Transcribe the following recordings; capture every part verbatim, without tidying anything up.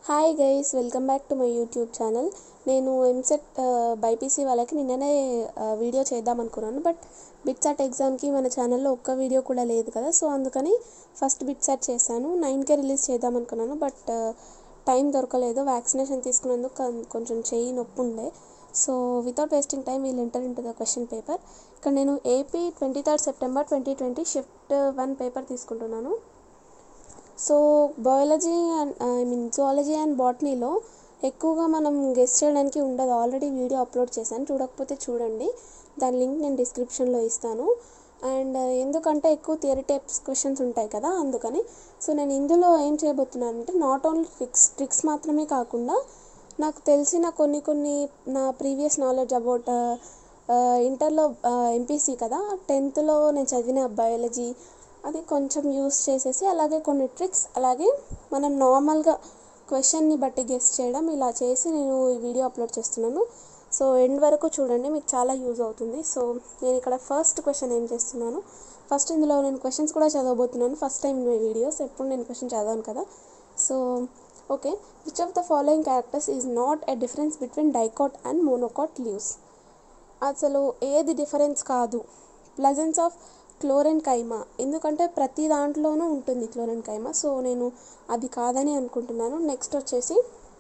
Hi guys, welcome back to my YouTube channel. నేను EAMCET BiPC వాళ్ళకి నిన్ననే వీడియో చేద్దాం అనుకున్నాను. బట్ బిట్సాట్ ఎగ్జామ్కి మన ఛానల్లో ఒక్క వీడియో కూడా లేదు కదా, సో అందుకని ఫస్ట్ బిట్సాట్ చేశాను. నైన్కే రిలీజ్ చేద్దాం అనుకున్నాను, బట్ టైం దొరకలేదు. వ్యాక్సినేషన్ తీసుకున్నందుకు కొంచెం చెయ్యి నొప్పి ఉండే. So without wasting time we'll enter into the question paper. ఇక్కడ నేను AP twenty third September twenty twenty shift one paper తీసుకుంటున్నాను. So biology and I mean zoology and బాటనీలో ఎక్కువగా మనం గెస్ చేయడానికి ఉండదు. ఆల్రెడీ వీడియో అప్లోడ్ చేశాను, చూడకపోతే చూడండి. దాని లింక్ నేను డిస్క్రిప్షన్లో ఇస్తాను. అండ్ ఎందుకంటే ఎక్కువ థియరీ టైప్స్ క్వశ్చన్స్ ఉంటాయి కదా, అందుకని. సో నేను ఇందులో ఏం చేయబోతున్నాను అంటే నాట్ ఓన్లీ ట్రిక్స్ ట్రిక్స్ మాత్రమే కాకుండా నాకు తెలిసిన కొన్ని కొన్ని నా ప్రీవియస్ నాలెడ్జ్ అబౌట్ ఇంటర్లో ఎంపీసీ కదా, టెన్త్లో నేను చదివిన బయాలజీ అది కొంచెం యూస్ చేసేసి, అలాగే కొన్ని ట్రిక్స్, అలాగే మనం నార్మల్గా క్వశ్చన్ని బట్టి గెస్ చేయడం, ఇలా చేసి నేను ఈ వీడియో అప్లోడ్ చేస్తున్నాను. సో ఎండ్ వరకు చూడండి, మీకు చాలా యూజ్ అవుతుంది. సో నేను ఇక్కడ ఫస్ట్ క్వశ్చన్ ఏం చేస్తున్నాను, ఫస్ట్ ఇందులో నేను క్వశ్చన్స్ కూడా చదవబోతున్నాను. ఫస్ట్ టైం ఈ వీడియోస్, ఎప్పుడు నేను క్వశ్చన్ చదవను కదా. So okay, which of the following characters is not a difference between dicot and monocot leaves? అసలు ఏది డిఫరెన్స్ కాదు. ప్లజెన్స్ ఆఫ్ క్లోరెన్ కైమా, ఎందుకంటే ప్రతి దాంట్లోనూ ఉంటుంది క్లోరెన్ కైమా, సో నేను అది కాదని అనుకుంటున్నాను. నెక్స్ట్ వచ్చేసి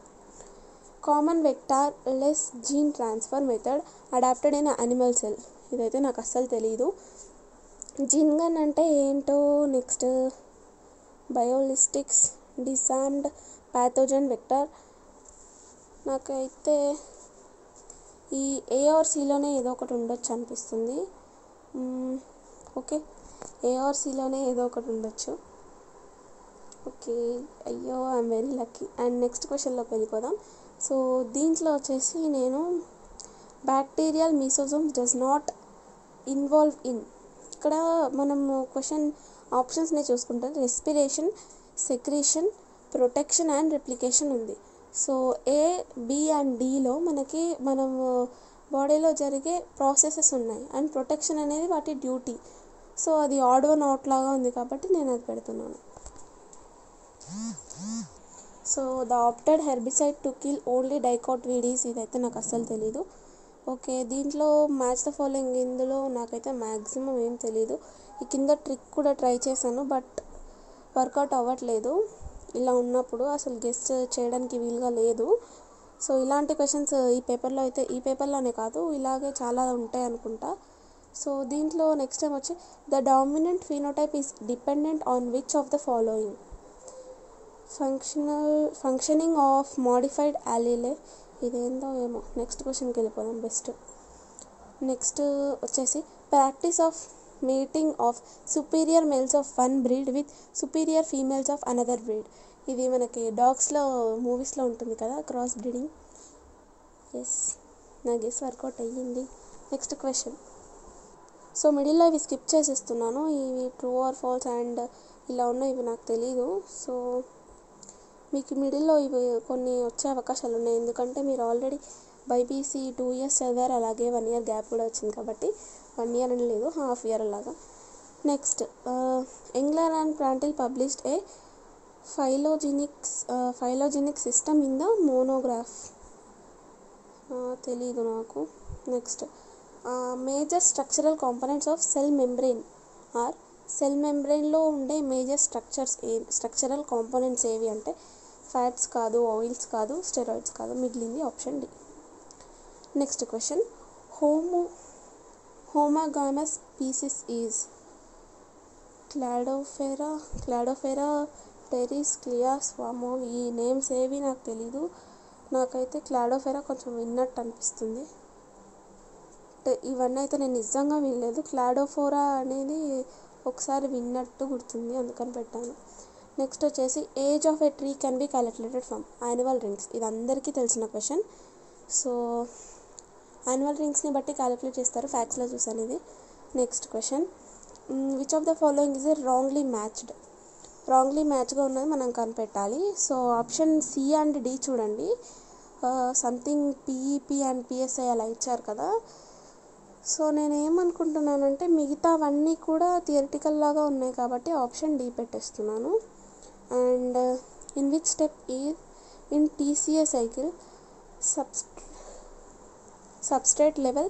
common vector less gene transfer method adopted in animal cell. ఇదైతే నాకు అస్సలు తెలీదు. జీన్ గన్ అంటే ఏంటో. Next biolistics disarmed pathogen vector. నాకైతే ఈ ఏఆర్సీలోనే ఏదో ఒకటి ఉండొచ్చు అనిపిస్తుంది. ఓకే, ఏఆర్సీలోనే ఏదో ఒకటి ఉండొచ్చు. ఓకే, అయ్యో I'm very lucky. And next క్వశ్చన్లోకి వెళ్ళిపోదాం. సో దీంట్లో వచ్చేసి నేను bacterial mesosomes does not involve in, ఇక్కడ మనం క్వశ్చన్ ఆప్షన్స్ని చూసుకుంటే respiration, secretion, protection and replication ఉంది. సో ఏ, బి అండ్ డిలో మనకి మనం బాడీలో జరిగే ప్రాసెసెస్ ఉన్నాయి, అండ్ ప్రొటెక్షన్ అనేది వాటి డ్యూటీ. సో అది ఆడ్ వన్ అవుట్ లాగా ఉంది కాబట్టి నేను అది పెడుతున్నాను. So the opted herbicide to kill only dicot weeds, ఇదైతే నాకు అస్సలు తెలీదు. ఓకే, దీంట్లో మ్యాచ్ ద ఫాలోయింగ్, ఇందులో నాకైతే మ్యాక్సిమం ఏం తెలీదు. ఈ కింద ట్రిక్ కూడా ట్రై చేశాను, బట్ వర్కౌట్ అవ్వట్లేదు. ఇలా ఉన్నప్పుడు అసలు గెస్ చేయడానికి వీలుగా లేదు. సో ఇలాంటి క్వశ్చన్స్ ఈ పేపర్లో అయితే, ఈ పేపర్లోనే కాదు, ఇలాగే చాలా ఉంటాయి అనుకుంటా. సో దీంట్లో నెక్స్ట్ టైం వచ్చి the dominant phenotype is dependent on which of the following? Functional functioning of modified allele, ఇదేందో ఏమో. నెక్స్ట్ క్వశ్చన్కి వెళ్ళిపోదాం బెస్ట్. నెక్స్ట్ వచ్చేసి practice of mating of superior males of one breed with superior females of another breed. ఇది మనకి డాగ్స్లో మూవీస్లో ఉంటుంది కదా, క్రాస్ బ్రీడింగ్. ఎస్, నా గెస్ వర్కౌట్ అయ్యింది. Next question. సో మిడిల్లో ఇవి స్కిప్ చేసేస్తున్నాను, ఇవి ట్రూ ఆర్ ఫాల్స్ అండ్ ఇలా ఉన్నాయి, ఇవి నాకు తెలీదు. సో మీకు మిడిల్లో ఇవి కొన్ని వచ్చే అవకాశాలు ఉన్నాయి, ఎందుకంటే మీరు ఆల్రెడీ బైపీసీ టూ ఇయర్స్ చదివారు, అలాగే వన్ ఇయర్ గ్యాప్ కూడా వచ్చింది కాబట్టి, వన్ ఇయర్ అని లేదు, హాఫ్ ఇయర్ అలాగా. Next, Engler and Prantl published a phylogenics phylogenic system in the monograph, తెలీదు నాకు. Next, major structural components of cell membrane are, cell మెంబ్రెయిన్లో ఉండే major structures a structural components ఏవి అంటే ఫ్యాట్స్ కాదు, ఆయిల్స్ కాదు, స్టెరాయిడ్స్ కాదు, మిగిలింది option D. Next question, homo homogamous species is Cladophora Cladophora Pteris క్లియాస్ వామో. ఈ నేమ్స్ ఏవి నాకు తెలీదు. నాకైతే క్లాడోఫెరా కొంచెం విన్నట్టు అనిపిస్తుంది. ఇవన్నీ అయితే నేను నిజంగా వినలేదు. క్లాడోఫోరా అనేది ఒకసారి విన్నట్టు గుర్తుంది, అందుకని పెట్టాను. నెక్స్ట్ వచ్చేసి age of a tree can be calculated from annual rings. ఇది అందరికీ తెలిసిన క్వశ్చన్. సో యాన్యువల్ రింగ్స్ని బట్టి క్యాలిక్యులేట్ చేస్తారు, ఫ్యాక్ట్స్లో చూసాను ఇది. Next question, which of the following is a wrongly matched? Wrongly మ్యాచ్గా ఉన్నది మనం కనిపెట్టాలి. So option C and D చూడండి, సంథింగ్ పీఈపీ అండ్ పిఎస్ఐ అలా ఇచ్చారు కదా. సో నేను ఏమనుకుంటున్నానంటే మిగతావన్నీ కూడా థియరిటికల్ లాగా ఉన్నాయి కాబట్టి ఆప్షన్ డి పెట్టేస్తున్నాను. And in which step is in TCA cycle subs substrate level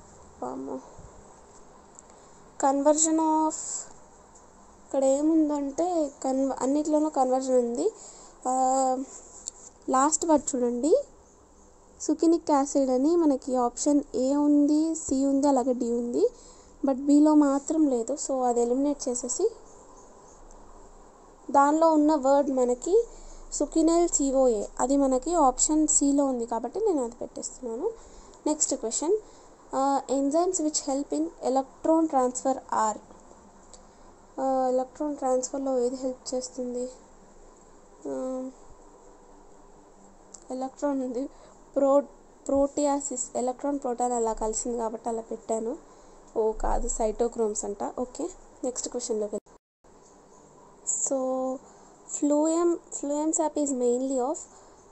conversion of ఇక్కడ ఏముందంటే కన్వ అన్నిట్లోనూ కన్వర్షన్ ఉంది. లాస్ట్ వర్డ్ చూడండి, సుకినిక్ యాసిడ్ అని మనకి ఆప్షన్ ఏ ఉంది, సి ఉంది, అలాగే డి ఉంది, బట్ బిలో మాత్రం లేదు. సో అది ఎలిమినేట్ చేసేసి దానిలో ఉన్న వర్డ్ మనకి సుకినెల్ సిఓఏ, అది మనకి ఆప్షన్ సిలో ఉంది కాబట్టి నేను అది పెట్టేస్తున్నాను. Next question, enzymes which help in electron transfer are. Electron ట్రాన్స్ఫర్లో ఏది హెల్ప్ చేస్తుంది? ఎలక్ట్రాన్ ఉంది, ప్రో ప్రోటియాసిస్, ఎలక్ట్రాన్ ప్రోటాన్ అలా కలిసింది కాబట్టి అలా పెట్టాను. ఓ కాదు, సైటోక్రోమ్స్ అంట. ఓకే, నెక్స్ట్ క్వశ్చన్లోకి. So phloem phloem sap is mainly of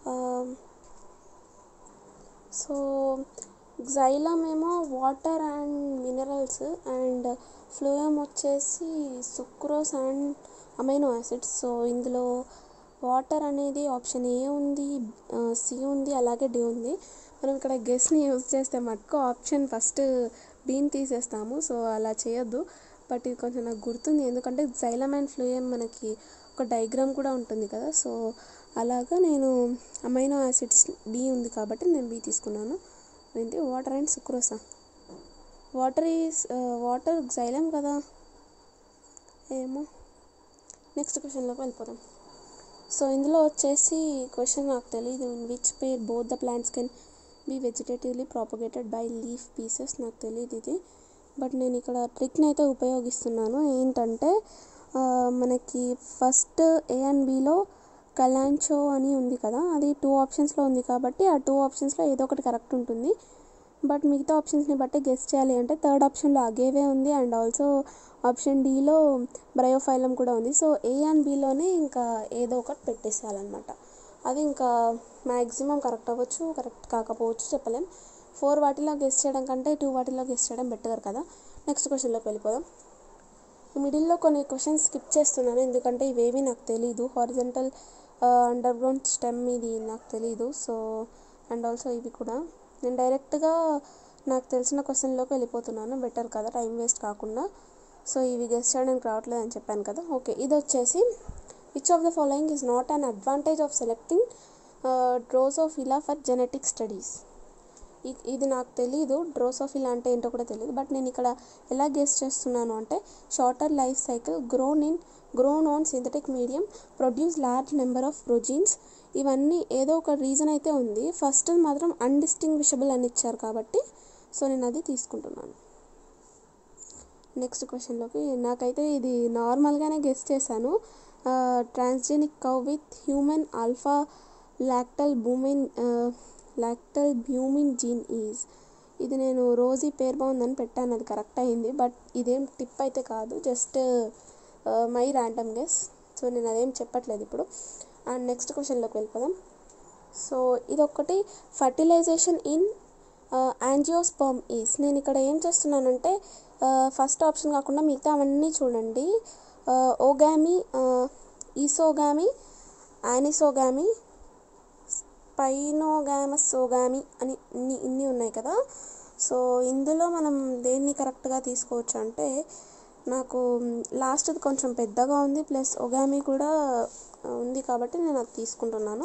so xylem ఏమో water and minerals, and phloem వచ్చేసి sucrose and amino acids. So ఇందులో వాటర్ అనేది ఆప్షన్ ఏ ఉంది, సి ఉంది, అలాగే డి ఉంది. మనం ఇక్కడ గెస్ని యూజ్ చేస్తే మటుకు ఆప్షన్ ఫస్ట్ బీని తీసేస్తాము. సో అలా చేయొద్దు, బట్ ఇది కొంచెం నాకు గుర్తుంది ఎందుకంటే xylem అండ్ ఫ్లూయమ్ మనకి ఒక డయాగ్రామ్ కూడా ఉంటుంది కదా. సో అలాగా నేను అమైనో యాసిడ్స్ బి ఉంది కాబట్టి నేను బి తీసుకున్నాను. ఏంటి వాటర్ అండ్ సుక్రోసా? వాటర్ ఈజ్ వాటర్ xylem కదా, ఏమో. నెక్స్ట్ క్వశ్చన్లోకి వెళ్ళిపోదాం. సో ఇందులో వచ్చేసి క్వశ్చన్ నాకు తెలియదు, in which pair both the plants can be vegetatively propagated by leaf pieces. నాకు తెలియదు ఇది, బట్ నేను ఇక్కడ ట్రిక్ని అయితే ఉపయోగిస్తున్నాను. ఏంటంటే మనకి ఫస్ట్ ఏ అండ్ బిలో కలాంచో అని ఉంది కదా, అది టూ ఆప్షన్స్లో ఉంది కాబట్టి ఆ టూ ఆప్షన్స్లో ఏదో ఒకటి కరెక్ట్ ఉంటుంది. బట్ మిగతా ఆప్షన్స్ని బట్టి గెస్ చేయాలి అంటే థర్డ్ ఆప్షన్లో అగేవే ఉంది, అండ్ ఆల్సో ఆప్షన్ డిలో బ్రయోఫైలం కూడా ఉంది. సో ఏ అండ్ బిలోనే ఇంకా ఏదో ఒకటి పెట్టేసేయాలన్నమాట. అది ఇంకా మ్యాక్సిమం కరెక్ట్ అవ్వచ్చు, కరెక్ట్ కాకపోవచ్చు, చెప్పలేం. ఫోర్ వాటిలో గెస్ చేయడం కంటే టూ వాటిలో గెస్ చేయడం బెటర్ కదా. నెక్స్ట్ క్వశ్చన్లోకి వెళ్ళిపోదాం. మిడిల్లో కొన్ని క్వశ్చన్స్ స్కిప్ చేస్తున్నాను ఎందుకంటే ఇవేవి నాకు తెలీదు. హారిజంటల్ అండర్గ్రౌండ్ స్టెమ్ ఇది నాకు తెలీదు. సో అండ్ ఆల్సో ఇవి కూడా నేను డైరెక్ట్గా నాకు తెలిసిన క్వశ్చన్లోకి వెళ్ళిపోతున్నాను, బెటర్ కదా, టైం వేస్ట్ కాకుండా. సో ఇవి గెస్ చేయడానికి రావట్లేదు అని చెప్పాను కదా. ఓకే, ఇది వచ్చేసి which of the following is not an advantage of selecting drosophila for genetic studies. ఇది నాకు తెలీదు, డ్రోసోఫిలా అంటే ఏంటో కూడా తెలియదు, బట్ నేను ఇక్కడ ఎలా గెస్ చేస్తున్నాను అంటే shorter life cycle, grown in grown on synthetic medium, produce large number of proteins. ఇవన్నీ ఏదో ఒక రీజన్ అయితే ఉంది. ఫస్ట్ మాత్రం అన్డిస్టింగ్విషబుల్ అని ఇచ్చారు కాబట్టి సో నేను అది తీసుకుంటున్నాను. నెక్స్ట్ క్వశ్చన్లోకి, నాకైతే ఇది నార్మల్గానే గెస్ చేశాను. Transgenic cow with human alpha lactalbumin lactalbumin gene is. ఇది నేను రోజీ పేరు బాగుందని పెట్టాను, అది కరెక్ట్ అయింది, బట్ ఇదేం టిప్ అయితే కాదు, just my random guess. So నేను అదేం చెప్పట్లేదు ఇప్పుడు. అండ్ నెక్స్ట్ క్వశ్చన్లోకి వెళ్ళిపోదాం. సో ఇదొక్కటి, ఫర్టిలైజేషన్ ఇన్ యాంజియోస్పర్మ్ ఈజ్. నేను ఇక్కడ ఏం చేస్తున్నానంటే ఫస్ట్ ఆప్షన్ కాకుండా మిగతా అవన్నీ చూడండి. ఓగామి, ఈసోగామి, యానిసోగామి, స్పైనోగామసోగామి అని ఇన్ని ఇన్ని ఉన్నాయి కదా. సో ఇందులో మనం దేన్ని కరెక్ట్గా తీసుకోవచ్చు అంటే నాకు లాస్ట్ది కొంచెం పెద్దగా ఉంది, ప్లస్ ఒగామి కూడా ఉంది కాబట్టి నేను అది తీసుకుంటున్నాను.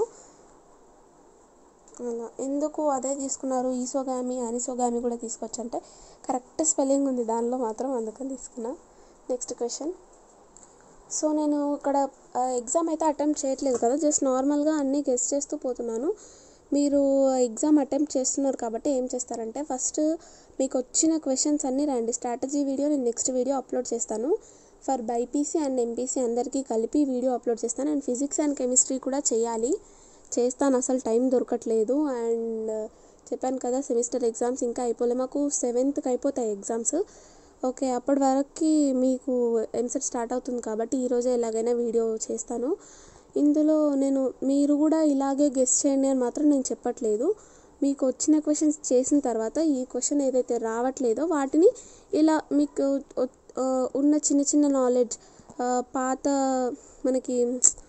అలా ఎందుకు అదే తీసుకున్నారు, ఈసోగామి యానిసోగామి కూడా తీసుకోవచ్చు అంటే కరెక్ట్ స్పెల్లింగ్ ఉంది దానిలో మాత్రం, అందుకని తీసుకున్నా. Next question. సో నేను ఇక్కడ ఎగ్జామ్ అయితే అటెంప్ట్ చేయట్లేదు కదా, జస్ట్ నార్మల్గా అన్నీ గెస్ చేస్తూ పోతున్నాను. మీరు ఎగ్జామ్ అటెంప్ట్ చేస్తున్నారు కాబట్టి ఏం చేస్తారంటే ఫస్ట్ మీకు వచ్చిన క్వశ్చన్స్ అన్నీ రండి. స్ట్రాటజీ వీడియో నేను నెక్స్ట్ వీడియో అప్లోడ్ చేస్తాను. ఫర్ బైపీసీ అండ్ ఎంపీసీ అందరికీ కలిపి వీడియో అప్లోడ్ చేస్తాను. అండ్ ఫిజిక్స్ అండ్ కెమిస్ట్రీ కూడా చేయాలి, చేస్తాను, అసలు టైం దొరకట్లేదు. అండ్ చెప్పాను కదా సెమిస్టర్ ఎగ్జామ్స్ ఇంకా అయిపోలే, మాకు సెవెంత్కి అయిపోతాయి ఎగ్జామ్స్. ఓకే, అప్పటి వరకు మీకు ఎంసెట్ స్టార్ట్ అవుతుంది కాబట్టి ఈరోజే ఎలాగైనా వీడియో చేస్తాను. ఇందులో నేను మీరు కూడా ఇలాగే గెస్ చేయండి అని మాత్రం నేను చెప్పట్లేదు. మీకు వచ్చిన క్వశ్చన్స్ చేసిన తర్వాత ఈ క్వశ్చన్ ఏదైతే రావట్లేదో వాటిని ఇలా మీకు ఉన్న చిన్న చిన్న నాలెడ్జ్, పాత మనకి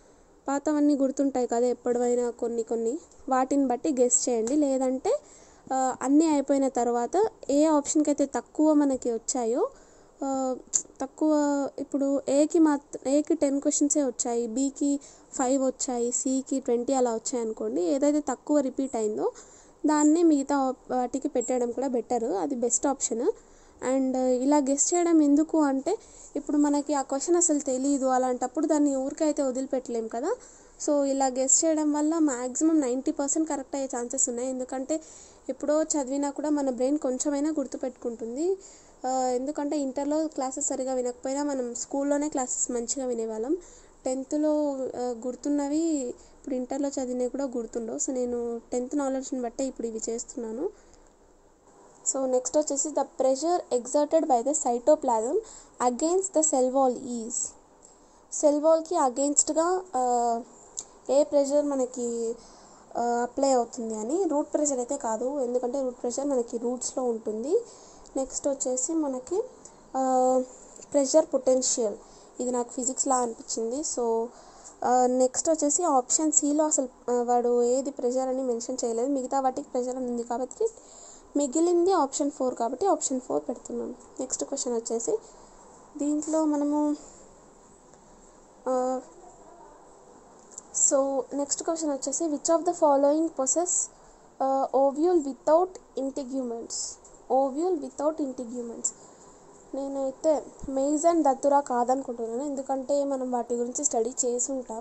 పాతవన్నీ గుర్తుంటాయి కదా ఎప్పటివైనా కొన్ని కొన్ని, వాటిని బట్టి గెస్ చేయండి. లేదంటే అన్నీ అయిపోయిన తర్వాత ఏ ఆప్షన్కి అయితే తక్కువ మనకి వచ్చాయో, తక్కువ ఇప్పుడు ఏకి మాత్రం ఏకి టెన్ క్వశ్చన్సే వచ్చాయి, బీకి ఫైవ్ వచ్చాయి, సికి ట్వంటీ అలా వచ్చాయి అనుకోండి, ఏదైతే తక్కువ రిపీట్ అయిందో దాన్ని మిగతా వాటికి పెట్టడం కూడా బెటర్, అది బెస్ట్ ఆప్షన్. అండ్ ఇలా గెస్ చేయడం ఎందుకు అంటే, ఇప్పుడు మనకి ఆ క్వశ్చన్ అసలు తెలియదు, అలాంటప్పుడు దాన్ని ఊరికైతే వదిలిపెట్టలేం కదా. సో ఇలా గెస్ చేయడం వల్ల మ్యాక్సిమం నైంటీ పర్సెంట్ కరెక్ట్ అయ్యే ఛాన్సెస్ ఉన్నాయి. ఎందుకంటే ఎప్పుడో చదివినా కూడా మన బ్రెయిన్ కొంచెమైనా గుర్తుపెట్టుకుంటుంది. ఎందుకంటే ఇంటర్లో క్లాసెస్ సరిగా వినకపోయినా మనం స్కూల్లోనే క్లాసెస్ మంచిగా వినేవాళ్ళం. టెన్త్లో గుర్తున్నవి ఇప్పుడు ఇంటర్లో చదివినవి కూడా గుర్తుండవు. సో నేను టెన్త్ నాలెడ్జ్ని బట్టే ఇప్పుడు ఇవి చేస్తున్నాను. సో నెక్స్ట్ వచ్చేసి the pressure exerted by the cytoplasm against the cell wall is. Cell వాల్కి అగెయిన్స్ట్గా ఏ ప్రెషర్ మనకి అప్లై అవుతుంది అని. రూట్ ప్రెషర్ అయితే కాదు, ఎందుకంటే రూట్ ప్రెషర్ మనకి రూట్స్లో ఉంటుంది. నెక్స్ట్ వచ్చేసి మనకి ప్రెషర్ పొటెన్షియల్, ఇది నాకు ఫిజిక్స్లా అనిపించింది. సో నెక్స్ట్ వచ్చేసి ఆప్షన్ సిలో అసలు వాడు ఏది ప్రెషర్ అని మెన్షన్ చేయలేదు, మిగతా వాటికి ప్రెషర్ అని ఉంది కాబట్టి మిగిలింది ఆప్షన్ ఫోర్ కాబట్టి ఆప్షన్ ఫోర్ పెడుతున్నాను. నెక్స్ట్ క్వశ్చన్ వచ్చేసి దీంట్లో మనము సో నెక్స్ట్ క్వశ్చన్ వచ్చేసి which of the following possess ovule without integuments. Ovule without integuments నేనైతే మెయిజ్ అండ్ దత్తురా కాదనుకుంటున్నాను, ఎందుకంటే మనం వాటి గురించి స్టడీ చేసి ఉంటాం.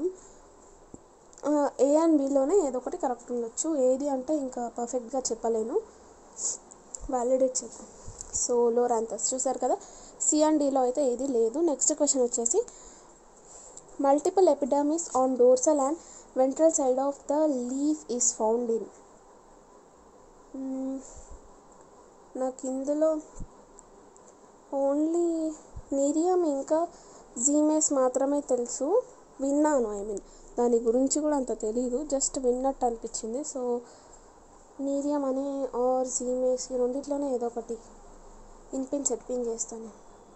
ఏ అండ్ బిలోనే ఏదో ఒకటి కరెక్ట్ ఉండొచ్చు, ఏది అంటే ఇంకా పర్ఫెక్ట్గా చెప్పలేను, వ్యాలిడేట్ చేద్దాం. సో లోరాంథస్ చూసారు కదా, సి అండ్ డిలో అయితే ఏది లేదు. నెక్స్ట్ క్వశ్చన్ వచ్చేసి multiple epidermis on dorsal and ventral side of the leaf is found in. నాకు ఇందులో ఓన్లీ నీరియం ఇంకా జీమేస్ మాత్రమే తెలుసు, విన్నాను, ఐ మీన్ దాని గురించి కూడా అంత తెలీదు, జస్ట్ విన్నట్టు అనిపించింది. సో నీరియం అని ఆర్ జీమేస్ ఈ రెండిట్లోనే ఏదో ఒకటి ఇన్పిన్ సెట్పిన్ చేస్తాను.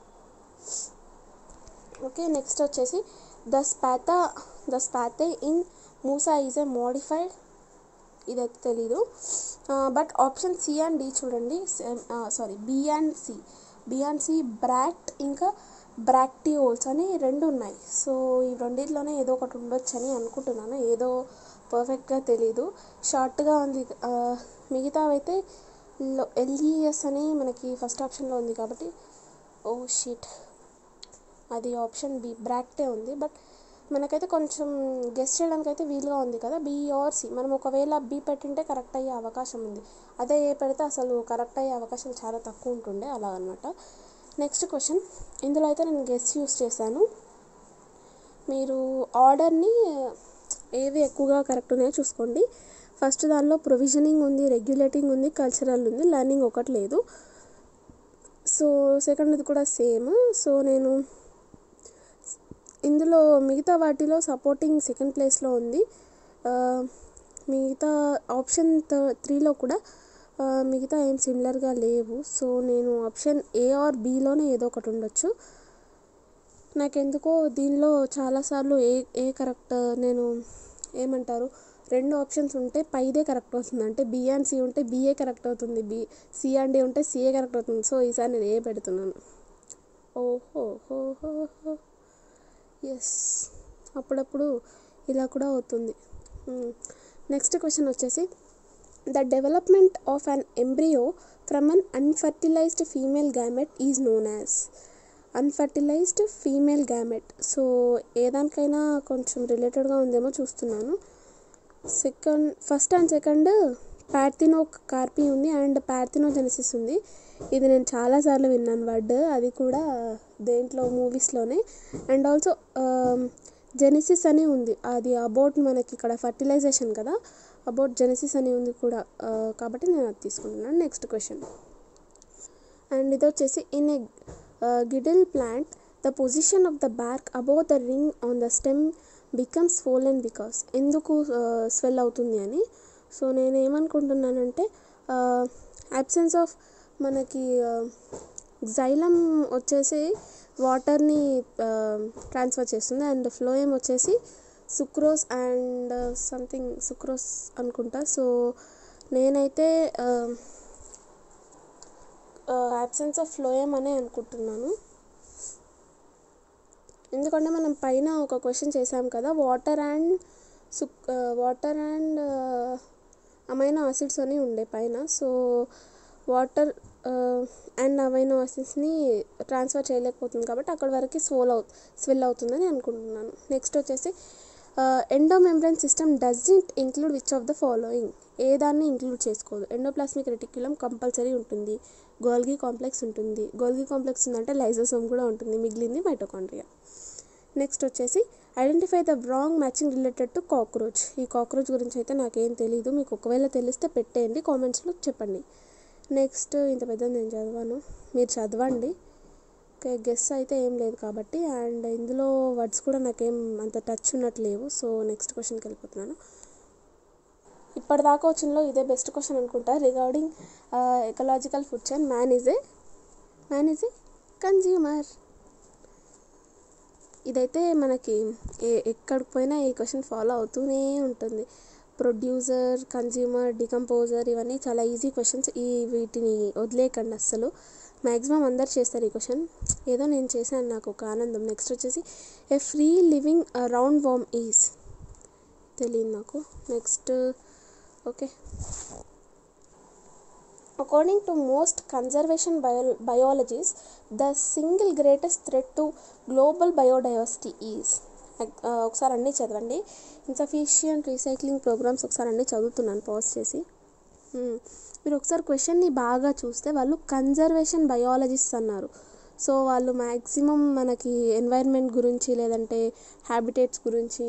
ఓకే నెక్స్ట్ వచ్చేసి the spatha the spathe in Musa is a modified, ఇదైతే తెలీదు. But option C and D చూడండి, sorry B and C B and C bract ఇంకా బ్రాక్టియోల్స్ అని రెండు ఉన్నాయి. సో ఈ రెండిట్లోనే ఏదో ఒకటి ఉండొచ్చు అని అనుకుంటున్నాను, ఏదో పర్ఫెక్ట్గా తెలీదు, షార్ట్గా ఉంది. మిగతావైతే ఎల్ఈఎస్ అని మనకి ఫస్ట్ ఆప్షన్లో ఉంది కాబట్టి ఓ షీట్ అది ఆప్షన్ బి బ్రాక్టే ఉంది. బట్ మనకైతే కొంచెం గెస్ చేయడానికి అయితే వీలుగా ఉంది కదా, బి ఆర్ సి. మనం ఒకవేళ బి పెట్టింటే కరెక్ట్ అయ్యే అవకాశం ఉంది, అదే ఏ పెడితే అసలు కరెక్ట్ అయ్యే అవకాశం చాలా తక్కువ ఉంటుండే, అలా అనమాట. నెక్స్ట్ క్వశ్చన్, ఇందులో అయితే నేను గెస్ యూస్ చేశాను, మీరు ఆర్డర్ని ఏవి ఎక్కువగా కరెక్ట్ ఉన్నాయో చూసుకోండి. ఫస్ట్ దానిలో ప్రొవిజనింగ్ ఉంది, రెగ్యులేటింగ్ ఉంది, కల్చరల్ ఉంది, లర్నింగ్ ఒకటి లేదు. సో సెకండ్ది కూడా సేమ్. సో నేను ఇందులో మిగతా వాటిలో సపోర్టింగ్ సెకండ్ ప్లేస్లో ఉంది, మిగతా ఆప్షన్ త్రీలో కూడా మిగతా ఏం సిమిలర్గా లేవు. సో నేను ఆప్షన్ ఏ ఆర్ బిలోనే ఏదో ఒకటి ఉండొచ్చు. నాకెందుకో దీనిలో చాలాసార్లు ఏ ఏ కరెక్ట్ నేను ఏమంటారు రెండు ఆప్షన్స్ ఉంటే పైదే కరెక్ట్ అవుతుంది, అంటే బి అండ్ సి ఉంటే బిఏ కరెక్ట్ అవుతుంది, బి సి అండ్ డి ఉంటే సిఏ కరెక్ట్ అవుతుంది. సో ఈసారి నేను ఏ పెడుతున్నాను. ఓహో హో హో హో ఎస్, అప్పుడప్పుడు ఇలా కూడా అవుతుంది. నెక్స్ట్ క్వశ్చన్ వచ్చేసి the development of an embryo from an unfertilized female gamete is known as. Unfertilized female gamete. So ఏదానికైనా కొంచెం రిలేటెడ్గా ఉందేమో చూస్తున్నాను. Second first and second parthenocarpy ఉంది అండ్ పార్థినోజెనసిస్ ఉంది. ఇది నేను చాలాసార్లు విన్నాను వర్డ్, అది కూడా దేంట్లో మూవీస్లోనే. అండ్ ఆల్సో జెనసిస్ అని ఉంది, అది అబౌట్ మనకి ఇక్కడ ఫర్టిలైజేషన్ కదా, అబౌట్ జెనసిస్ అని ఉంది కూడా, కాబట్టి నేను అది తీసుకుంటున్నాను. నెక్స్ట్ క్వశ్చన్, అండ్ ఇది వచ్చేసి ఇన్ ఏ గిడిల్ plant the position of the bark above the ring on the stem becomes swollen because. ఎందుకు స్వెల్ అవుతుంది అని. సో నేను ఏమనుకుంటున్నానంటే అబ్సెన్స్ ఆఫ్ మనకి జైలం వచ్చేసి వాటర్ని ట్రాన్స్ఫర్ చేస్తుంది అండ్ ఫ్లోయమ్ వచ్చేసి సుక్రోజ్ అండ్ సంథింగ్ సుక్రోజ్ అనుకుంటా. సో నేనైతే యాబ్సెన్స్ ఆఫ్ ఫ్లోయమ్ అనే అనుకుంటున్నాను. ఎందుకంటే మనం పైన ఒక క్వశ్చన్ చేసాం కదా, water and suc water and amino acids అని ఉండే పైన. సో వాటర్ అండ్ అమైనో ఆసిడ్స్ని ట్రాన్స్ఫర్ చేయలేకపోతుంది కాబట్టి అక్కడ వరకు స్వోల్ అవు స్వెల్ అవుతుందని అనుకుంటున్నాను. నెక్స్ట్ వచ్చేసి endomembrane system doesn't include which of the following. A దాన్ని ఇంక్లూడ్ చేసుకోదు. ఎండోప్లాస్మిక్ రెటిక్యులం కంపల్సరీ ఉంటుంది, గోల్గి కాంప్లెక్స్ ఉంటుంది, గోల్గి కాంప్లెక్స్ ఉందంటే లైజోసోమ్ కూడా ఉంటుంది, మిగిలింది మైటోకాండ్రియా. నెక్స్ట్ వచ్చేసి identify the wrong matching related to cockroach. ఈ కాక్రోచ్ గురించి అయితే నాకేం తెలీదు, మీకు ఒకవేళ తెలిస్తే పెట్టేయండి, కామెంట్స్లో చెప్పండి. నెక్స్ట్ ఇంత పెద్దది నేను చదివాను, మీరు చదవండి. ఓకే, గెస్ అయితే ఏం లేదు కాబట్టి, అండ్ ఇందులో వర్డ్స్ కూడా నాకేం అంత టచ్ ఉన్నట్టు లేవు. సో నెక్స్ట్ క్వశ్చన్కి వెళ్ళిపోతున్నాను. ఇప్పటిదాకా వచ్చినలో ఇదే బెస్ట్ క్వశ్చన్ అనుకుంటా. Regarding ecological food chain, man is a man is a consumer. ఇదైతే మనకి ఏ ఎక్కడికి పోయినా ఈ క్వశ్చన్ ఫాలో అవుతూనే ఉంటుంది. ప్రొడ్యూసర్, కన్జ్యూమర్, డికంపోజర్, ఇవన్నీ చాలా ఈజీ క్వశ్చన్స్. ఈ వీటిని వదిలేయకండి అస్సలు, మ్యాక్సిమం అందరు చేస్తారు ఈ క్వశ్చన్. ఏదో నేను చేశాను, నాకు ఒక ఆనందం. నెక్స్ట్ వచ్చేసి a free living round worm is, తెలియదు నాకు. Next okay, according to most conservation bio biologists the single greatest threat to global biodiversity is. ఒకసారి అన్నీ చదవండి. ఇన్సఫిషియంట్ రీసైక్లింగ్ ప్రోగ్రామ్స్ ఒకసారి అన్నీ చదువుతున్నాను పాజ్ చేసి. మీరు ఒకసారి క్వశ్చన్ని బాగా చూస్తే వాళ్ళు కన్జర్వేషన్ బయాలజిస్ట్ అన్నారు. సో వాళ్ళు మ్యాక్సిమం మనకి ఎన్వైర్న్మెంట్ గురించి, లేదంటే హ్యాబిటేట్స్ గురించి,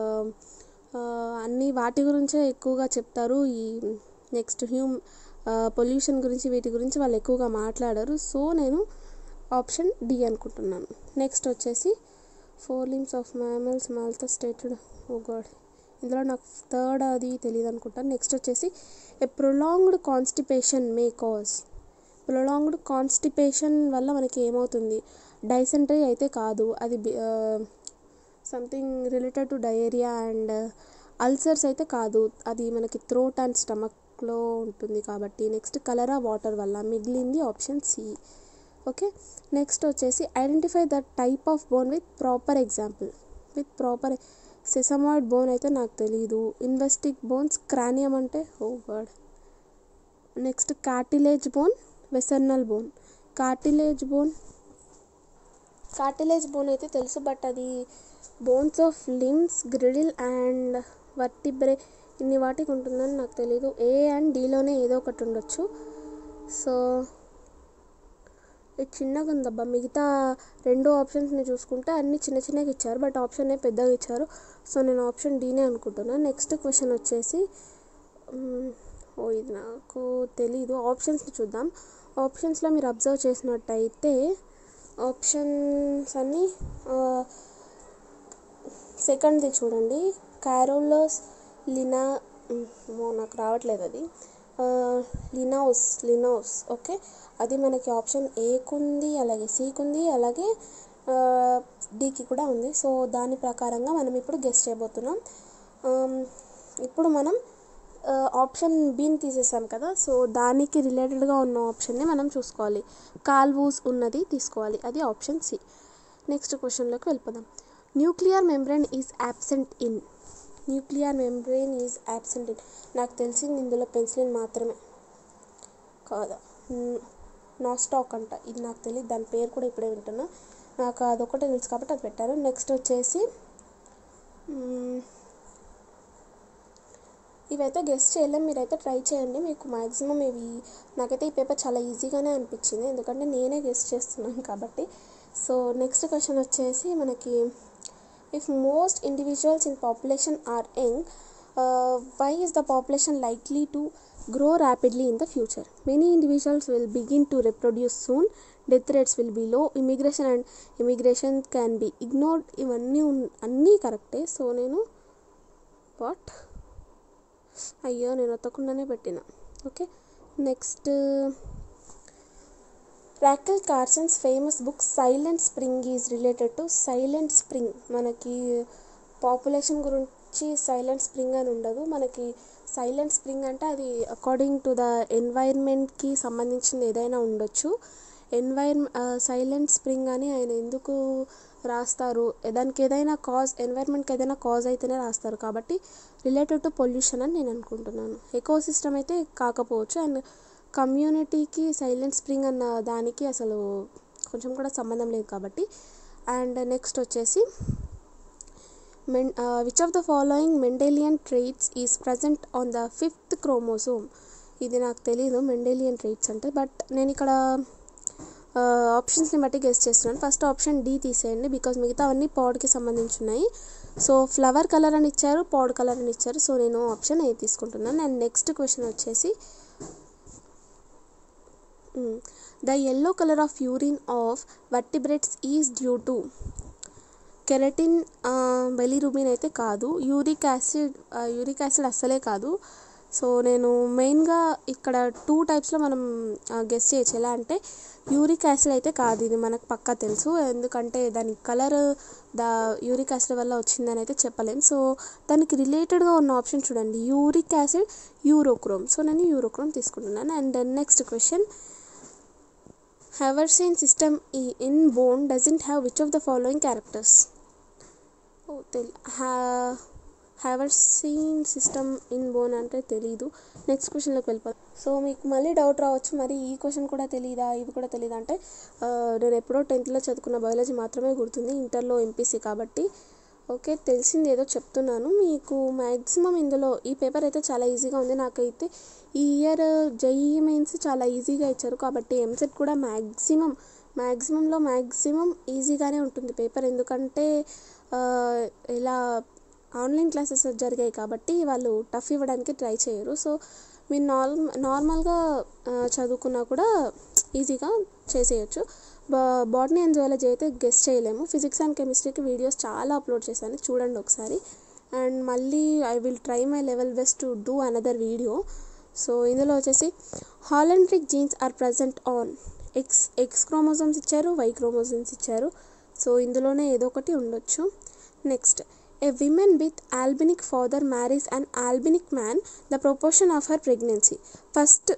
అన్నీ వాటి గురించే ఎక్కువగా చెప్తారు. ఈ నెక్స్ట్ హ్యూమ్ పొల్యూషన్ గురించి, వీటి గురించి వాళ్ళు ఎక్కువగా మాట్లాడారు. సో నేను ఆప్షన్ డి అనుకుంటున్నాను. నెక్స్ట్ వచ్చేసి ఫోర్ లిమ్స్ ఆఫ్ మ్యామల్స్ మాల్తా స్టేటెడ్, ఓ గాడ్, ఇందులో నాకు థర్డ్ అది తెలియదు అనుకుంటాను. నెక్స్ట్ వచ్చేసి a prolonged constipation may cause. Prolonged constipation వల్ల మనకి ఏమవుతుంది, డైసెంట్రీ అయితే కాదు, అది something related to diarrhoea. And ulcers అయితే కాదు, అది మనకి థ్రోట్ అండ్ స్టమక్లో ఉంటుంది కాబట్టి. నెక్స్ట్ కలరా వాటర్ వల్ల, మిగిలింది ఆప్షన్ సి. ఓకే, నెక్స్ట్ వచ్చేసి identify the type of bone with proper example. With proper sesamoid bone అయితే నాకు తెలీదు. ఇన్వెస్టిక్ బోన్స్, క్రానియం అంటే oh god. Next cartilage bone, visceral bone. Cartilage bone cartilage bone అయితే తెలుసు, but అది bones of limbs, girdle and vertebrae ఇన్ని వాటికి ఉంటుందని నాకు తెలీదు. ఏ అండ్ డిలోనే ఏదో ఒకటి ఉండొచ్చు. సో ఇది చిన్నగా ఉందబ్బా. మిగతా రెండు ఆప్షన్స్ని చూసుకుంటే అన్నీ చిన్న చిన్నగా ఇచ్చారు, బట్ ఆప్షన్ ఏ పెద్దగా ఇచ్చారు. సో నేను ఆప్షన్ డీనే అనుకుంటున్నాను. నెక్స్ట్ క్వశ్చన్ వచ్చేసి, ఓ ఇది నాకు తెలీదు, ఆప్షన్స్ని చూద్దాం. ఆప్షన్స్లో మీరు అబ్జర్వ్ చేసినట్టయితే ఆప్షన్స్ అన్నీ సెకండ్ది చూడండి, క్యారోలస్ లినా, నాకు రావట్లేదు అది, లినౌస్ లినౌస్ ఓకే, అది మనకి ఆప్షన్ ఏకు ఉంది, అలాగే సికి ఉంది, అలాగే డికి కూడా ఉంది. సో దాని ప్రకారంగా మనం ఇప్పుడు గెస్ చేయబోతున్నాం. ఇప్పుడు మనం ఆప్షన్ బిని తీసేసాం కదా, సో దానికి రిలేటెడ్గా ఉన్న ఆప్షన్ని మనం చూసుకోవాలి. కాల్వూస్ ఉన్నది తీసుకోవాలి, అది ఆప్షన్ సి. నెక్స్ట్ క్వశ్చన్లోకి వెళ్ళిపోదాం. Nuclear membrane is absent in. Nuclear membrane is absent in, నాకు తెలిసింది ఇందులో పెన్సిలిన్ మాత్రమే కాదా, నాస్టాక్ అంట, ఇది నాకు తెలియదు, దాని పేరు కూడా ఇప్పుడే వింటున్నా, నాకు అదొకటే తెలుసు కాబట్టి అది పెట్టాను. నెక్స్ట్ వచ్చేసి ఇవైతే గెస్ చేయలేం, మీరైతే ట్రై చేయండి. మీకు మ్యాక్సిమం ఇవి, నాకైతే ఈ పేపర్ చాలా ఈజీగానే అనిపించింది, ఎందుకంటే నేనే గెస్ చేస్తున్నాను కాబట్టి. సో నెక్స్ట్ క్వశ్చన్ వచ్చేసి మనకి, if most individuals in population are young, why is the population likely to grow rapidly in the future? Many individuals will begin to reproduce soon. Death rates will be low. Immigration and immigration can be ignored. ఇవన్నీ అన్నీ కరెక్టే. So నేను what అయ్యో నేను ఒత్తకుండానే పెట్టిన. Okay, next Rachel Carson's famous book Silent Spring is related to. Silent Spring మనకి population గురించి సైలెంట్ స్ప్రింగ్ అని ఉండదు. మనకి సైలెంట్ స్ప్రింగ్ అంటే అది అకార్డింగ్ టు ద ఎన్వైర్న్మెంట్కి సంబంధించింది ఏదైనా ఉండొచ్చు. ఎన్వైర్ సైలెంట్ స్ప్రింగ్ అని ఆయన ఎందుకు రాస్తారు, దానికి ఏదైనా కాజ్, ఎన్వైర్న్మెంట్కి ఏదైనా కాజ్ అయితేనే రాస్తారు. కాబట్టి రిలేటెడ్ టు పొల్యూషన్ అని నేను అనుకుంటున్నాను. ఎకో సిస్టమ్ అయితే కాకపోవచ్చు. అండ్ కమ్యూనిటీకి సైలెంట్ స్ప్రింగ్ అన్న దానికి అసలు కొంచెం కూడా సంబంధం లేదు కాబట్టి. అండ్ నెక్స్ట్ వచ్చేసి men which of the following Mendelian traits is present on the fifth chromosome. ఇది నాకు తెలీదు మెండెలియన్ ట్రైట్స్ అంటే, బట్ నేను ఇక్కడ ఆప్షన్స్ని బట్టి గెస్ చేస్తున్నాను. ఫస్ట్ ఆప్షన్ డి తీసేయండి, బికాజ్ మిగతా అవన్నీ పాడ్కి సంబంధించి ఉన్నాయి. సో ఫ్లవర్ కలర్ అని ఇచ్చారు, పాడ్ కలర్ అని ఇచ్చారు. సో నేను ఆప్షన్ ఏ తీసుకుంటున్నాను. అండ్ నెక్స్ట్ క్వశ్చన్ వచ్చేసి the yellow colour of urine of vertebrates is due to keratin, bilirubin అయితే కాదు. యూరిక్ యాసిడ్, యూరిక్ యాసిడ్ అస్సలే కాదు. సో నేను మెయిన్గా ఇక్కడ టూ టైప్స్లో మనం గెస్ చేయొచ్చు. ఎలా అంటే యూరిక్ యాసిడ్ అయితే కాదు, ఇది మనకు పక్కా తెలుసు. ఎందుకంటే దాని కలర్ ద యూరిక్ యాసిడ్ వల్ల వచ్చిందని అయితే చెప్పలేం. సో దానికి రిలేటెడ్గా ఉన్న ఆప్షన్ చూడండి, యూరిక్ యాసిడ్, యూరోక్రోమ్. సో నేను యూరోక్రోమ్ తీసుకుంటున్నాను. And next question, Haversian system in bone doesn't have which of the following characters? Oh, tel ha Haversian system in bone అంటే తెలీదు. నెక్స్ట్ క్వశ్చన్లోకి వెళ్ళిపోతాం. సో మీకు మళ్ళీ డౌట్ రావచ్చు, మరి ఈ క్వశ్చన్ కూడా తెలీదా, ఇది కూడా తెలీదా అంటే, నేను ఎప్పుడో టెన్త్లో చదువుకున్న బయాలజీ మాత్రమే గుర్తుంది, ఇంటర్లో ఎంపీసీ కాబట్టి. ఓకే, తెలిసింది ఏదో చెప్తున్నాను మీకు. మ్యాక్సిమం ఇందులో ఈ పేపర్ అయితే చాలా ఈజీగా ఉంది. నాకైతే ఈ ఇయర్ జేఈఈ మెయిన్స్ చాలా ఈజీగా ఇచ్చారు కాబట్టి ఎంసెట్ కూడా మ్యాక్సిమం మ్యాక్సిమంలో మ్యాక్సిమం ఈజీగానే ఉంటుంది పేపర్. ఎందుకంటే ఇలా ఆన్లైన్ క్లాసెస్ జరిగాయి కాబట్టి వాళ్ళు టఫ్ ఇవ్వడానికి ట్రై చేయరు. సో మీరు నార్మ నార్మల్గా చదువుకున్నా కూడా ఈజీగా చేసేయచ్చు. బా బాటనీ అండ్ జువాలజీ అయితే గెస్ చేయలేము. ఫిజిక్స్ అండ్ కెమిస్ట్రీకి వీడియోస్ చాలా అప్లోడ్ చేశాను, చూడండి ఒకసారి. అండ్ మళ్ళీ I will try my level best to do another video. So ఇందులో వచ్చేసి holandric genes are present on X X chromosomes ఇచ్చారు, వై క్రోమోజోమ్స్ ఇచ్చారు. సో ఇందులోనే ఏదో ఒకటి ఉండొచ్చు. Next, a women with albinic father marries and albinic man, the proportion of her pregnancy. First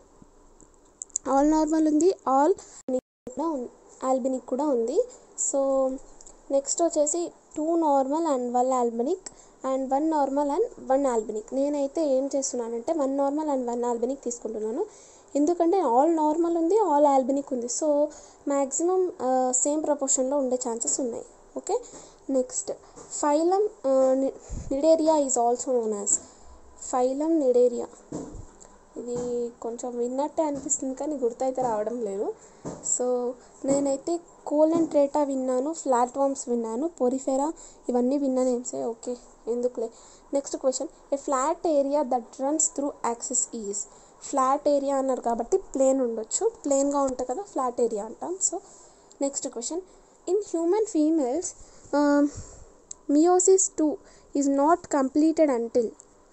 all normal ఉంది, all కూడా ఉంది, ఆల్బినిక్ కూడా ఉంది. సో నెక్స్ట్ వచ్చేసి two normal and one albinic, and one normal and one albinic. నేనైతే ఏం చేస్తున్నానంటే one normal and one albinic తీసుకుంటున్నాను. ఎందుకంటే ఆల్ నార్మల్ ఉంది, ఆల్ ఆల్బినిక్ ఉంది. సో మ్యాక్సిమం సేమ్ ప్రపోర్షన్లో ఉండే ఛాన్సెస్ ఉన్నాయి. Okay, next phylum Cnidaria is also known as phylum Cnidaria. ఇది కొంచెం విన్నట్టే అనిపిస్తుంది కానీ గుర్తయితే రావడం లేదు. సో నేనైతే కోలెంట్రేటా విన్నాను, ఫ్లాట్ వామ్స్ విన్నాను, పోరిఫెరా ఇవన్నీ విన్నా నేమ్సే. ఓకే, ఎందుకులే. Next question, a flat area that runs through axis is. Flat area అన్నారు కాబట్టి ప్లేన్ ఉండొచ్చు, ప్లేన్గా ఉంటుంది కదా ఫ్లాట్ ఏరియా అంటాం. So next question, in human females meiosis two is not completed until.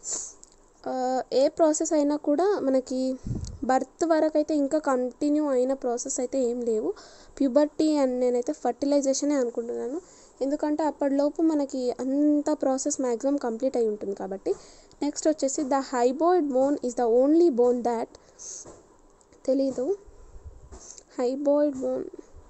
ఏ ప్రాసెస్ అయినా కూడా మనకి బర్త్ వరకు అయితే ఇంకా కంటిన్యూ అయిన ప్రాసెస్ అయితే ఏం లేవు. ప్యూబర్టీ అండ్ నేనైతే ఫర్టిలైజేషనే అనుకుంటున్నాను. ఎందుకంటే అప్పటిలోపు మనకి అంత ప్రాసెస్ మ్యాక్సిమం కంప్లీట్ అయి ఉంటుంది కాబట్టి. నెక్స్ట్ వచ్చేసి the hyoid bone is the only bone that, తెలీదు. హైబాయిడ్ బోన్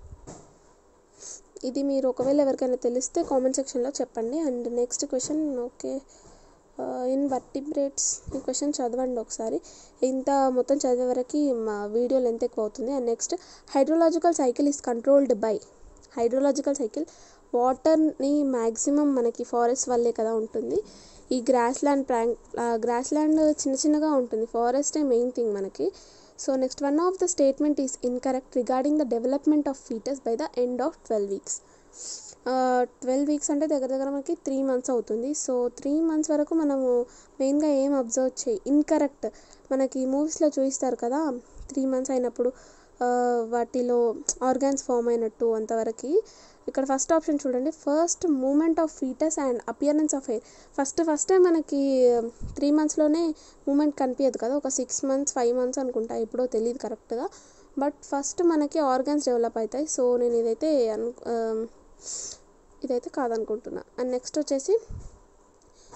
ఇది మీరు ఒకవేళ ఎవరికైనా తెలిస్తే కామెంట్ సెక్షన్లో చెప్పండి. And next question, okay, in vertebrates, ఈ క్వశ్చన్ చదవండి ఒకసారి. ఇంత మొత్తం చదివే వరకు మా వీడియో లెంత్ ఎక్కువ అవుతుంది. And next, hydrological cycle is controlled by. Hydrological cycle వాటర్ని మ్యాక్సిమం మనకి ఫారెస్ట్ వల్లే కదా ఉంటుంది. ఈ గ్రాస్ ల్యాండ్ ప్రాంక్ గ్రాస్ ల్యాండ్ చిన్న చిన్నగా ఉంటుంది, ఫారెస్టే మెయిన్ థింగ్ మనకి. So next, one of the statement is incorrect regarding the development of foetus by the end of twelve weeks. Twelve weeks అంటే దగ్గర దగ్గర మనకి త్రీ మంత్స్ అవుతుంది. సో త్రీ మంత్స్ వరకు మనము మెయిన్గా ఏం అబ్జర్వ్ చేయి, ఇన్కరెక్ట్ మనకి మూవీస్లో చూపిస్తారు కదా, త్రీ మంత్స్ అయినప్పుడు వాటిలో ఆర్గాన్స్ ఫామ్ అయినట్టు అంతవరకు. ఇక్కడ ఫస్ట్ ఆప్షన్ చూడండి, first movement of foetus and appearance of hair. First first మనకి త్రీ మంత్స్లోనే మూమెంట్ కనిపించదు కదా, ఒక సిక్స్ మంత్స్ ఫైవ్ మంత్స్ అనుకుంటా, ఎప్పుడో తెలియదు కరెక్ట్గా. బట్ ఫస్ట్ మనకి ఆర్గాన్స్ డెవలప్ అవుతాయి. సో నేను ఇదైతే అను ఇదైతే కాదనుకుంటున్నా. అండ్ నెక్స్ట్ వచ్చేసి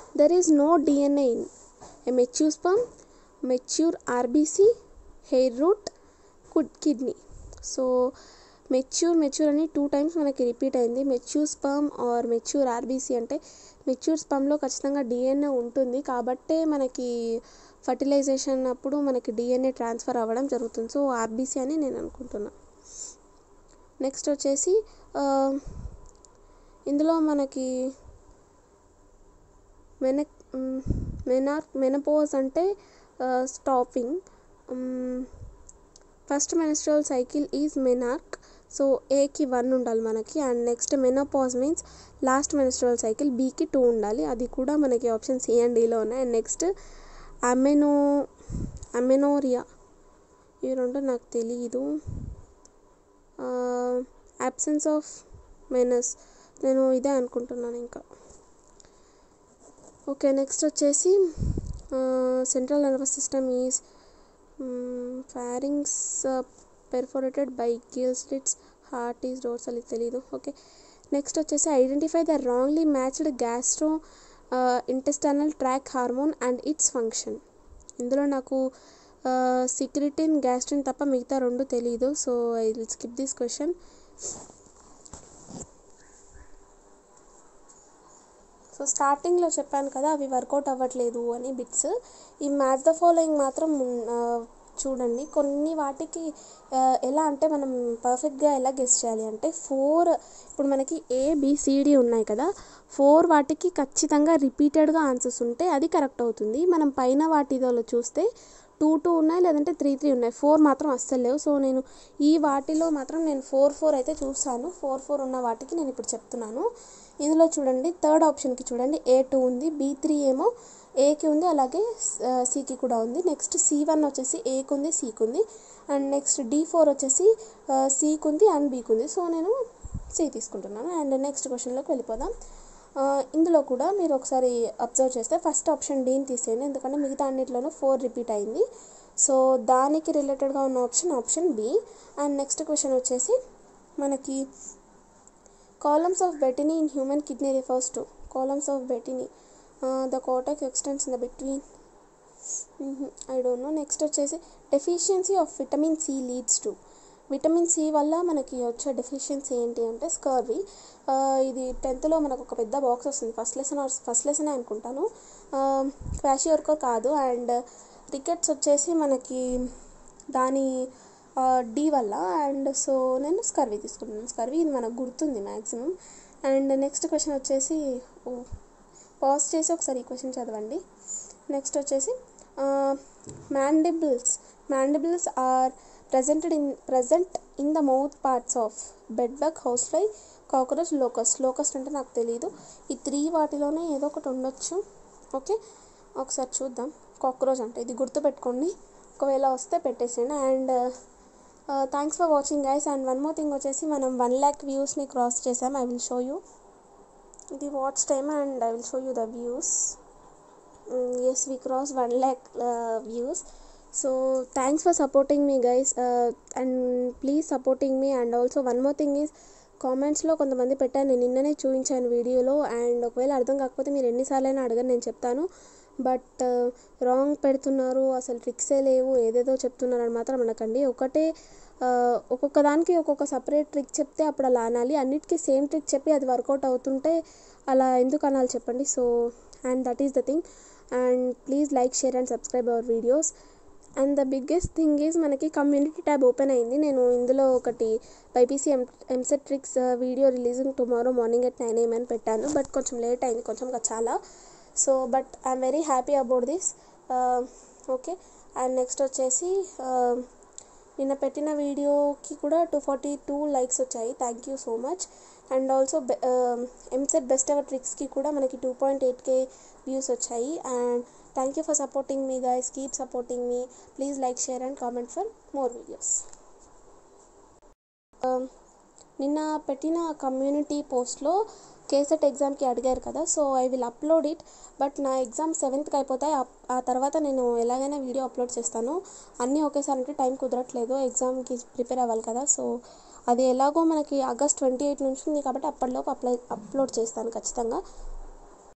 there is no D N A in a mature sperm, mature R B C, hair root, kidney. So mature mature అని టూ టైమ్స్ మనకి రిపీట్ అయింది. Mature sperm or mature RBC అంటే మెచ్యూర్ స్పర్మ్లో ఖచ్చితంగా DNA ఉంటుంది కాబట్టే మనకి ఫర్టిలైజేషన్ అప్పుడు మనకి డిఎన్ఏ ట్రాన్స్ఫర్ అవ్వడం జరుగుతుంది. సో ఆర్బీసీ అని నేను అనుకుంటున్నా. నెక్స్ట్ వచ్చేసి ఇందులో మనకి మెన మెనార్ మెనపోజ్ అంటే stopping. First menstrual cycle is menarche. So ఏకి వన్ ఉండాలి మనకి. And next menopause means last menstrual cycle. బీకి టూ ఉండాలి. అది కూడా మనకి ఆప్షన్ సి అండ్ డీలో ఉన్నాయి. అండ్ నెక్స్ట్ అమెనో అమెనోరియా ఇవి రెండు నాకు తెలియదు. అబ్సెన్స్ ఆఫ్ మెనస్ నేను ఇదే అనుకుంటున్నాను ఇంకా. ఓకే నెక్స్ట్ వచ్చేసి central nervous system is pharynx perforated by gill slits. Heart is dorsal ఇది తెలీదు. ఓకే నెక్స్ట్ వచ్చేసి identify the wrongly matched gastrointestinal tract hormone and its function. ఇందులో నాకు సిక్రిటిన్ గ్యాస్ట్రిన్ తప్ప మిగతా రెండు తెలీదు. So I will skip this question. So స్టార్టింగ్లో చెప్పాను కదా అవి వర్కౌట్ అవ్వట్లేదు అని బిట్స్. ఈ మ్యాచ్ ద ఫాలోయింగ్ మాత్రం చూడండి. కొన్ని వాటికి ఎలా అంటే మనం పర్ఫెక్ట్గా ఎలా గెస్ చేయాలి అంటే ఫోర్ ఇప్పుడు మనకి ఏబిసిడి ఉన్నాయి కదా, ఫోర్ వాటికి ఖచ్చితంగా రిపీటెడ్గా ఆన్సర్స్ ఉంటే అది కరెక్ట్ అవుతుంది. మనం పైన వాటిలో చూస్తే టూ టూ ఉన్నాయి లేదంటే త్రీ త్రీ ఉన్నాయి, ఫోర్ మాత్రం అస్సలు లేవు. సో నేను ఈ వాటిలో మాత్రం నేను ఫోర్ ఫోర్ అయితే చూసాను. ఫోర్ ఫోర్ ఉన్న వాటికి నేను ఇప్పుడు చెప్తున్నాను. ఇందులో చూడండి థర్డ్ ఆప్షన్కి చూడండి ఏ టూ ఉంది, బి త్రీ ఏమో ఏకి ఉంది అలాగే సికి కూడా ఉంది. నెక్స్ట్ సి వన్ వచ్చేసి ఏకి ఉంది సికి ఉంది. అండ్ నెక్స్ట్ డి ఫోర్ వచ్చేసి సికి ఉంది అండ్ బీకి ఉంది. సో నేను సి తీసుకుంటున్నాను. అండ్ నెక్స్ట్ క్వశ్చన్లోకి వెళ్ళిపోదాం. ఇందులో కూడా మీరు ఒకసారి అబ్జర్వ్ చేస్తే ఫస్ట్ ఆప్షన్ డీని తీసేయండి ఎందుకంటే మిగతా అన్నింటిలోనూ ఫోర్ రిపీట్ అయింది. సో దానికి రిలేటెడ్గా ఉన్న option option B. And next question వచ్చేసి మనకి columns of Bertini in human kidney refers to columns of Bertini the cortex extends in the between I don't know. Next వచ్చేసి deficiency of vitamin C leads to vitamin C వల్ల మనకి వచ్చే deficiency ఏంటి అంటే scurvy. ఇది టెన్త్లో మనకు ఒక పెద్ద బాక్స్ వస్తుంది, ఫస్ట్ లెసన్ ఫస్ట్ లెసనే అనుకుంటాను, ఫ్యాషియోర్కో కాదు. అండ్ రికెట్స్ వచ్చేసి మనకి దాని డి వల్ల. అండ్ సో నేను స్కర్వీ తీసుకుంటున్నాను. స్కర్వీ ఇది మనకు గుర్తుంది మ్యాక్సిమం. అండ్ నెక్స్ట్ క్వశ్చన్ వచ్చేసి ఓ పాజ్ చేసి ఒకసారి ఈ క్వశ్చన్ చదవండి. నెక్స్ట్ వచ్చేసి mandibles mandibles are presented in present in the mouth parts of bed bug, house fly, cockroach, locust. Locust అంటే నాకు తెలియదు. ఈ త్రీ వాటిలోనే ఏదో ఒకటి ఉండొచ్చు. ఓకే ఒకసారి చూద్దాం. కాక్రోచ్ అంటే ఇది గుర్తుపెట్టుకోండి, ఒకవేళ వస్తే పెట్టేసేయండి. And thanks for watching guys. And one more thing వచ్చేసి మనం వన్ ల్యాక్ వ్యూస్ని క్రాస్ చేసాం. ఐ విల్ షో యూ ఇది watch time and I will show you the views. As we cross one lakh views. So thanks for supporting me guys and please supporting me. And also one more thing is కామెంట్స్లో కొంతమంది పెట్టాను, నేను నిన్ననే చూపించాను వీడియోలో. And ఒకవేళ అర్థం కాకపోతే మీరు ఎన్నిసార్లు అయినా అడగని నేను చెప్తాను. బట్ రాంగ్ పెడుతున్నారు, అసలు ట్రిక్సే లేవు, ఏదేదో చెప్తున్నారు అని మాత్రం అనకండి. ఒకటే ఒక్కొక్క దానికి ఒక్కొక్క సపరేట్ ట్రిక్ చెప్తే అప్పుడు అలా అనాలి. అన్నిటికీ సేమ్ ట్రిక్ చెప్పి అది వర్కౌట్ అవుతుంటే అలా ఎందుకు అనాలి చెప్పండి. So and that is the thing. And please like, share and subscribe our videos. And the biggest thing is మనకి కమ్యూనిటీ ట్యాబ్ ఓపెన్ అయింది. నేను ఇందులో ఒకటి బైపీసీ ఎం EAMCET tricks video releasing tomorrow morning at nine AM అని పెట్టాను. But కొంచెం late అయింది, కొంచెం చాలా. So but I'm very happy about this. Okay and next వచ్చేసి నిన్న పెట్టిన వీడియోకి కూడా టూ ఫార్టీ టూ లైక్స్ వచ్చాయి. Thank you so much. And also EAMCET best ever ట్రిక్స్కి కూడా మనకి two point eight K views వచ్చాయి. And thank you for supporting me guys, keep supporting me. Please like, share and comment for more videos. నిన్న పెట్టిన community పోస్ట్లో కేసెట్ ఎగ్జామ్కి అడిగారు కదా, so I will upload it. But నా ఎగ్జామ్ సెవెంత్కి అయిపోతాయి, ఆ తర్వాత నేను ఎలాగైనా వీడియో అప్లోడ్ చేస్తాను. అన్నీ ఒకేసారి అంటే టైం కుదరట్లేదు, ఎగ్జామ్కి ప్రిపేర్ అవ్వాలి కదా. సో అది ఎలాగో మనకి ఆగస్ట్ ట్వంటీ ఎయిట్ నుంచి ఉంది కాబట్టి అప్పటిలోపు అప్లై అప్లోడ్ చేస్తాను ఖచ్చితంగా.